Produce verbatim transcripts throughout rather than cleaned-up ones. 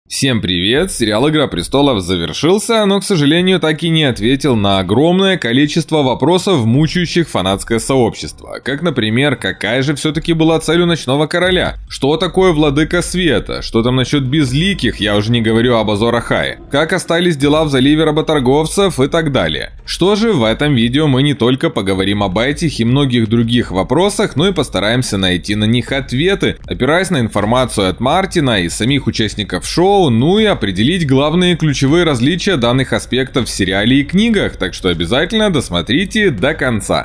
Всем привет! Сериал «Игра престолов» завершился, но, к сожалению, так и не ответил на огромное количество вопросов, мучающих фанатское сообщество. Как, например, какая же все-таки была цель у Ночного Короля? Что такое Владыка Света? Что там насчет Безликих? Я уже не говорю об Азор Ахае. Как остались дела в заливе работорговцев и так далее. Что же, в этом видео мы не только поговорим об этих и многих других вопросах, но и постараемся найти на них ответы, опираясь на информацию от Мартина и самих участников шоу, ну и определить главные ключевые различия данных аспектов в сериале и книгах, так что обязательно досмотрите до конца.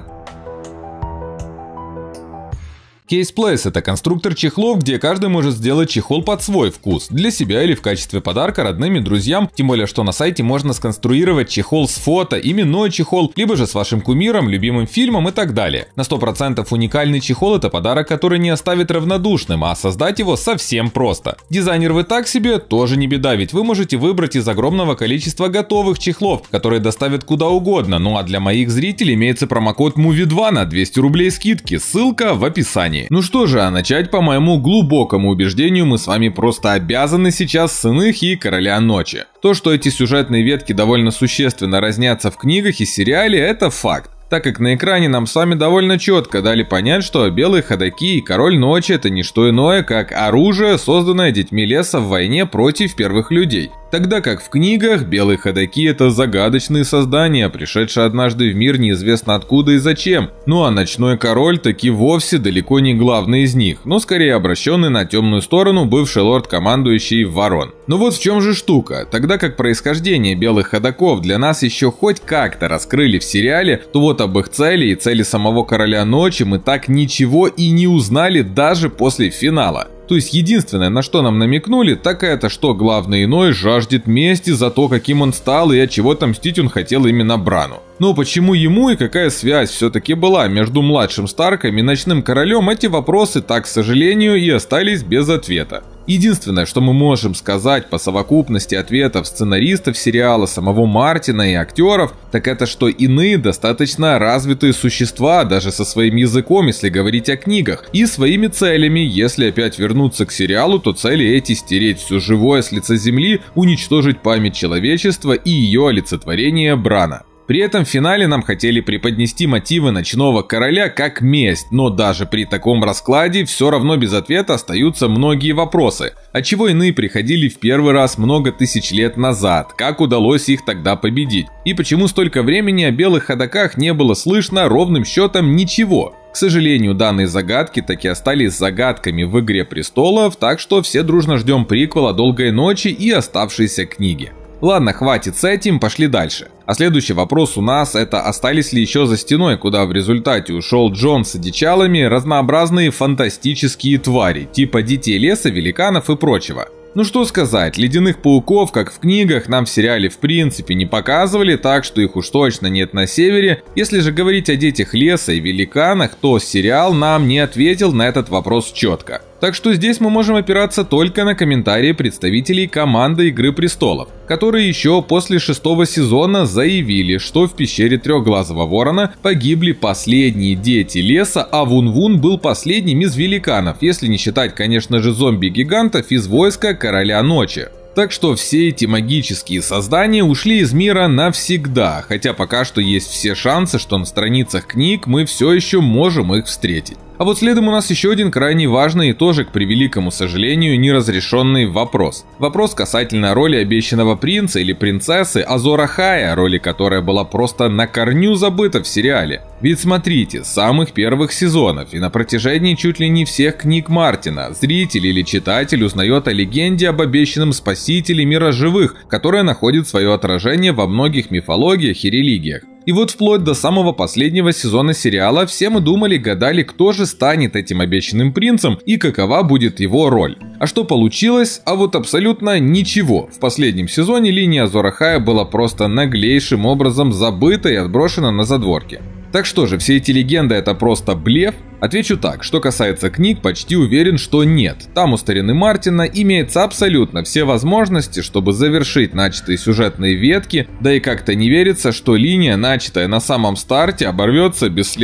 Case Place – это конструктор чехлов, где каждый может сделать чехол под свой вкус, для себя или в качестве подарка родным и друзьям, тем более что на сайте можно сконструировать чехол с фото, именной чехол, либо же с вашим кумиром, любимым фильмом и так далее. На сто процентов уникальный чехол – это подарок, который не оставит равнодушным, а создать его совсем просто. Дизайнер вы так себе, тоже не беда, ведь вы можете выбрать из огромного количества готовых чехлов, которые доставят куда угодно, ну а для моих зрителей имеется промокод муви два на двести рублей скидки, ссылка в описании. Ну что же, а начать по моему глубокому убеждению мы с вами просто обязаны сейчас с Иных и Короля Ночи. То, что эти сюжетные ветки довольно существенно разнятся в книгах и сериале, это факт. Так как на экране нам с вами довольно четко дали понять, что Белые Ходаки и Король Ночи — это не что иное, как оружие, созданное детьми леса в войне против первых людей. Тогда как в книгах Белые Ходаки — это загадочные создания, пришедшие однажды в мир неизвестно откуда и зачем. Ну а Ночной Король таки вовсе далеко не главный из них, но скорее обращенный на темную сторону бывший лорд-командующий Ворон. Но вот в чем же штука. Тогда как происхождение Белых Ходаков для нас еще хоть как-то раскрыли в сериале, то вот об их цели и цели самого Короля Ночи мы так ничего и не узнали даже после финала. То есть единственное, на что нам намекнули, так это, что главный Иной жаждет мести за то, каким он стал и от чего-то мстить он хотел именно Брану. Но почему ему и какая связь все-таки была между младшим Старком и Ночным Королем, эти вопросы так, к сожалению, и остались без ответа. Единственное, что мы можем сказать по совокупности ответов сценаристов сериала, самого Мартина и актеров, так это, что Иные достаточно развитые существа, даже со своим языком, если говорить о книгах, и своими целями. Если опять вернуться к сериалу, то цели эти: стереть все живое с лица земли, уничтожить память человечества и ее олицетворение Брана. При этом в финале нам хотели преподнести мотивы Ночного Короля как месть, но даже при таком раскладе все равно без ответа остаются многие вопросы. Отчего Иные приходили в первый раз много тысяч лет назад, как удалось их тогда победить, и почему столько времени о Белых Ходаках не было слышно ровным счетом ничего. К сожалению, данные загадки так и остались загадками в «Игре престолов», так что все дружно ждем приквела «Долгой ночи» и оставшиеся книги. Ладно, хватит с этим, пошли дальше. А следующий вопрос у нас — это остались ли еще за стеной, куда в результате ушел Джон с одичалами, разнообразные фантастические твари, типа детей леса, великанов и прочего. Ну что сказать, ледяных пауков, как в книгах, нам в сериале в принципе не показывали, так что их уж точно нет на севере. Если же говорить о детях леса и великанах, то сериал нам не ответил на этот вопрос четко. Так что здесь мы можем опираться только на комментарии представителей команды «Игры престолов», которые еще после шестого сезона заявили, что в пещере Трехглазого Ворона погибли последние дети леса, а Вун-Вун был последним из великанов, если не считать, конечно же, зомби-гигантов из войска Короля Ночи. Так что все эти магические создания ушли из мира навсегда, хотя пока что есть все шансы, что на страницах книг мы все еще можем их встретить. А вот следом у нас еще один крайне важный и тоже, к превеликому сожалению, неразрешенный вопрос. Вопрос касательно роли обещанного принца или принцессы Азор Ахая, роли которой была просто на корню забыта в сериале. Ведь смотрите, с самых первых сезонов и на протяжении чуть ли не всех книг Мартина, зритель или читатель узнает о легенде об обещанном спасителе мира живых, которая находит свое отражение во многих мифологиях и религиях. И вот вплоть до самого последнего сезона сериала все мы думали, гадали, кто же станет этим обещанным принцем и какова будет его роль. А что получилось? А вот абсолютно ничего. В последнем сезоне линия Азор Ахая была просто наглейшим образом забыта и отброшена на задворки. Так что же, все эти легенды — это просто блеф? Отвечу так, что касается книг, почти уверен, что нет. Там у старины Мартина имеется абсолютно все возможности, чтобы завершить начатые сюжетные ветки, да и как-то не верится, что линия, начатая на самом старте, оборвется без следа.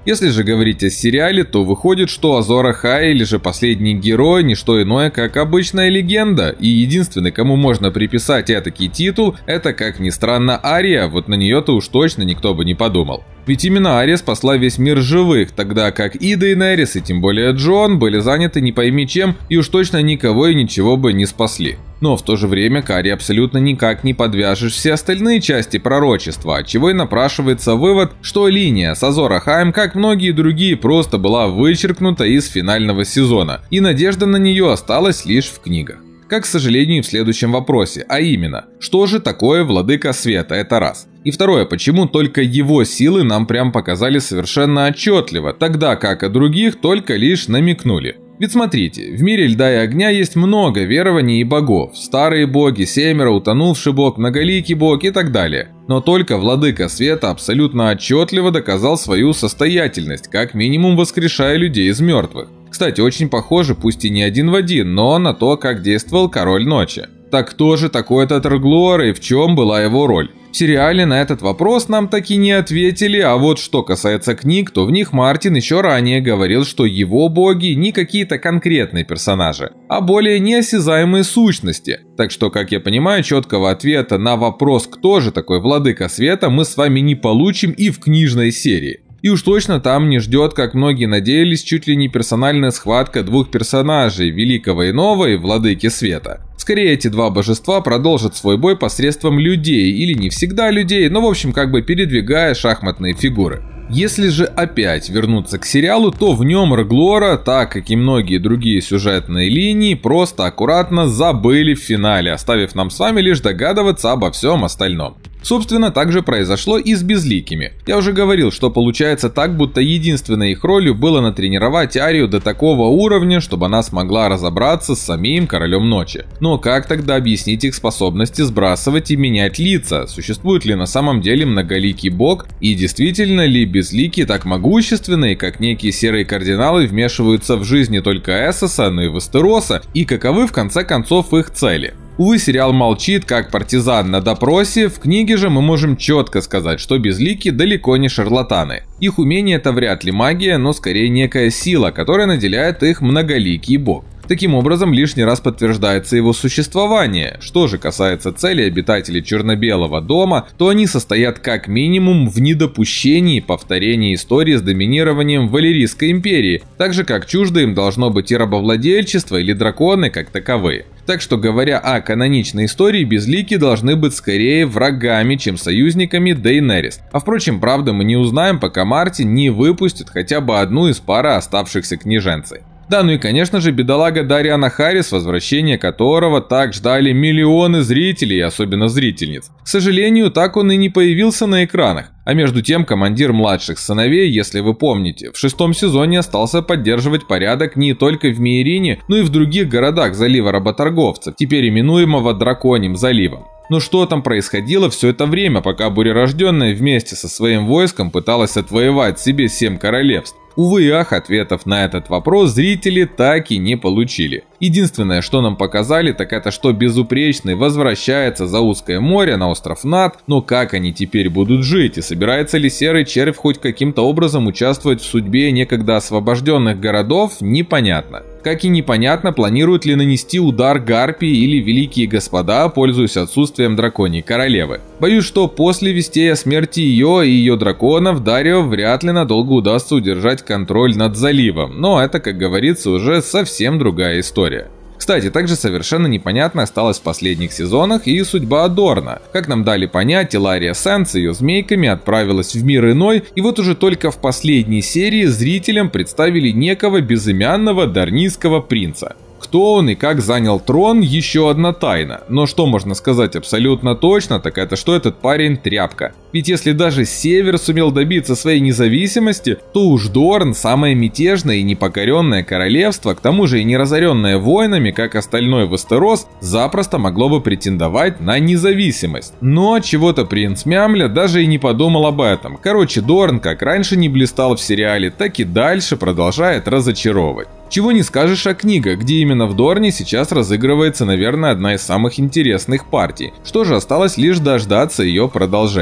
Если же говорить о сериале, то выходит, что Азор Ахай или же Последний герой не что иное, как обычная легенда, и единственный, кому можно приписать этакий титул, это, как ни странно, Ария, вот на нее-то уж точно никто бы не подумал. Ведь именно Ария спасла весь мир живых, тогда как и Дейенерис, и тем более Джон были заняты не пойми чем, и уж точно никого и ничего бы не спасли. Но в то же время к Арии абсолютно никак не подвяжешь все остальные части пророчества, отчего и напрашивается вывод, что линия с Азор Ахаем, как многие другие, просто была вычеркнута из финального сезона, и надежда на нее осталась лишь в книгах. Как, к сожалению, и в следующем вопросе, а именно, что же такое Владыка Света, это раз. И второе, почему только его силы нам прям показали совершенно отчетливо, тогда как о других только лишь намекнули. Ведь смотрите, в мире льда и огня есть много верований и богов, старые боги, семеро, утонувший бог, многоликий бог и так далее. Но только Владыка Света абсолютно отчетливо доказал свою состоятельность, как минимум воскрешая людей из мертвых. Кстати, очень похоже, пусть и не один в один, но на то, как действовал Король Ночи. Так кто же такой этот Эрглор и в чем была его роль? В сериале на этот вопрос нам таки не ответили, а вот что касается книг, то в них Мартин еще ранее говорил, что его боги не какие-то конкретные персонажи, а более неосязаемые сущности. Так что, как я понимаю, четкого ответа на вопрос, кто же такой Владыка Света, мы с вами не получим и в книжной серии. И уж точно там не ждет, как многие надеялись, чуть ли не персональная схватка двух персонажей, Великого Иного и Владыки Света. Скорее, эти два божества продолжат свой бой посредством людей, или не всегда людей, но в общем как бы передвигая шахматные фигуры. Если же опять вернуться к сериалу, то в нем Эрглора, так как и многие другие сюжетные линии, просто аккуратно забыли в финале, оставив нам с вами лишь догадываться обо всем остальном. Собственно, так же произошло и с Безликими. Я уже говорил, что получается так, будто единственной их ролью было натренировать Арию до такого уровня, чтобы она смогла разобраться с самим Королем Ночи. Но как тогда объяснить их способности сбрасывать и менять лица? Существует ли на самом деле многоликий бог? И действительно ли Безликие так могущественные, как некие серые кардиналы, вмешиваются в жизни только Эссоса, но и Вестероса? И каковы в конце концов их цели? Увы, сериал молчит, как партизан на допросе, в книге же мы можем четко сказать, что Безликие далеко не шарлатаны. Их умение — это вряд ли магия, но скорее некая сила, которая наделяет их многоликий бог. Таким образом, лишний раз подтверждается его существование. Что же касается целей обитателей Черно-Белого дома, то они состоят как минимум в недопущении повторения истории с доминированием Валерийской империи, так же как чуждо им должно быть и рабовладельчество или драконы как таковые. Так что, говоря о каноничной истории, Безликие должны быть скорее врагами, чем союзниками Дейенерис. А впрочем, правда мы не узнаем, пока Мартин не выпустит хотя бы одну из пары оставшихся княженцей. Да, ну и конечно же бедолага Дариана Харрис, возвращение которого так ждали миллионы зрителей, особенно зрительниц. К сожалению, так он и не появился на экранах. А между тем, командир младших сыновей, если вы помните, в шестом сезоне остался поддерживать порядок не только в Мейрине, но и в других городах залива работорговцев, теперь именуемого Драконьим заливом. Но что там происходило все это время, пока Бурерожденная вместе со своим войском пыталась отвоевать себе семь королевств? Увы и ах, ответов на этот вопрос зрители так и не получили. Единственное, что нам показали, так это, что Безупречный возвращается за узкое море на остров Над, но как они теперь будут жить, и собирается ли Серый Червь хоть каким-то образом участвовать в судьбе некогда освобожденных городов, непонятно. Как и непонятно, планируют ли нанести удар Гарпии или Великие Господа, пользуясь отсутствием Драконьей Королевы. Боюсь, что после вестей о смерти ее и ее драконов Дарио вряд ли надолго удастся удержать контроль над заливом, но это, как говорится, уже совсем другая история. Кстати, также совершенно непонятно осталась в последних сезонах и судьба Адорна. Как нам дали понять, Илария Сен с ее змейками отправилась в мир иной, и вот уже только в последней серии зрителям представили некого безымянного дарнийского принца. Кто он и как занял трон — еще одна тайна. Но что можно сказать абсолютно точно, так это что этот парень тряпка. Ведь если даже Север сумел добиться своей независимости, то уж Дорн, самое мятежное и непокоренное королевство, к тому же и не разоренное войнами, как остальной Вестерос, запросто могло бы претендовать на независимость. Но чего-то принц Мямля даже и не подумал об этом. Короче, Дорн как раньше не блистал в сериале, так и дальше продолжает разочаровывать. Чего не скажешь о книгах, где именно в Дорне сейчас разыгрывается, наверное, одна из самых интересных партий. Что же, осталось лишь дождаться ее продолжения.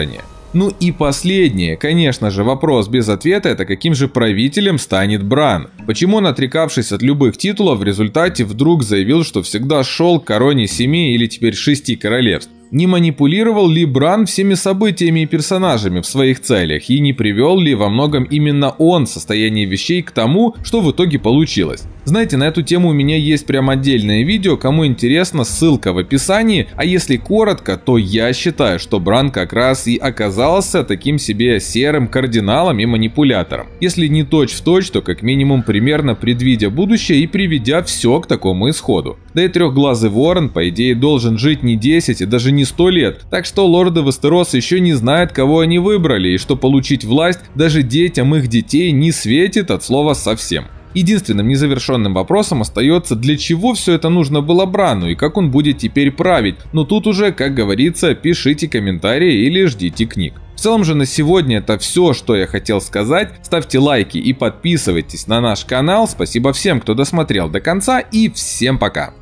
Ну и последнее, конечно же, вопрос без ответа — это каким же правителем станет Бран? Почему он, отрекавшись от любых титулов, в результате вдруг заявил, что всегда шел к короне семи или теперь шести королевств? Не манипулировал ли Бран всеми событиями и персонажами в своих целях, и не привел ли во многом именно он состояние вещей к тому, что в итоге получилось? Знаете, на эту тему у меня есть прям отдельное видео, кому интересно, ссылка в описании, а если коротко, то я считаю, что Бран как раз и оказался таким себе серым кардиналом и манипулятором. Если не точь-в-точь, то как минимум примерно предвидя будущее и приведя все к такому исходу. Да и трехглазый ворон, по идее, должен жить не десять и даже не сто лет, так что лорды Вестероса еще не знают, кого они выбрали, и что получить власть даже детям их детей не светит от слова совсем. Единственным незавершенным вопросом остается, для чего все это нужно было Брану и как он будет теперь править, но тут уже, как говорится, пишите комментарии или ждите книг. В целом же на сегодня это все, что я хотел сказать. Ставьте лайки и подписывайтесь на наш канал. Спасибо всем, кто досмотрел до конца, и всем пока!